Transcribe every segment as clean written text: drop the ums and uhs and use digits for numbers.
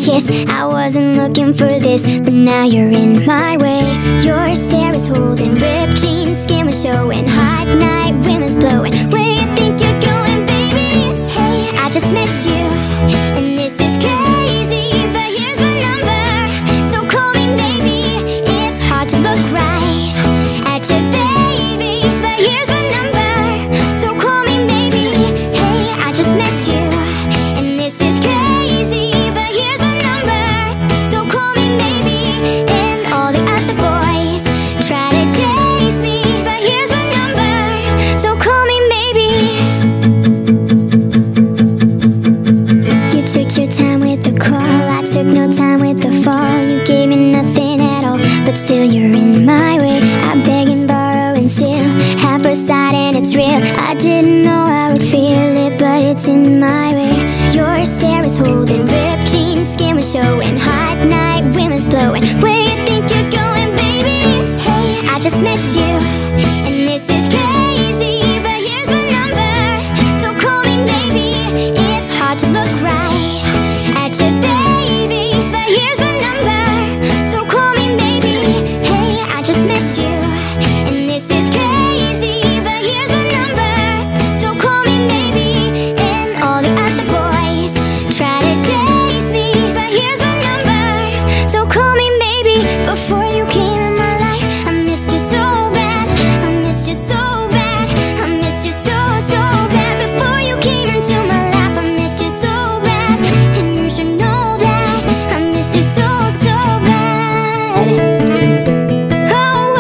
kiss. I wasn't looking for this, but now you're in my way. Your stare was holding, ripped jeans, skin was showing, hot night wind was blowing. Where you think you're going, baby? Hey, I just met you, and this is crazy, but here's my number, so call me maybe. It's hard to look right at you, baby, but here's my number, so call me maybe. Hey, I just met you, and this is crazy, but here's my number, so call me maybe. And all the other boys try to chase me, but here's my number, so call me maybe. You took your time with the call, I took no time with the fall. You gave me nothing at all, but still you're in my way. I beg and borrow and steal, half first sight and it's real. I didn't know I would feel it, but it's in my way. Your stare was holding, ripped jeans, skin was showing, hot night wind was blowing. Where you think you're going, baby? Hey, I just met you, and this is crazy, but here's my number, so call me maybe. It's hard to look right at you, baby, but here's my number, so call me maybe. Hey, I just met you, and this is crazy, but here's my number, so call me maybe. And all the other boys try to chase me, but here's my number, so call me maybe. Before you came in my life, I missed you so bad, I missed you so bad, I missed you so, so bad. Before you came into my life, I missed you so bad, and you should know that I missed you so, so bad. Oh,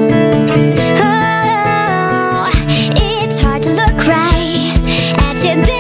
oh, oh, it's hard to look right at you,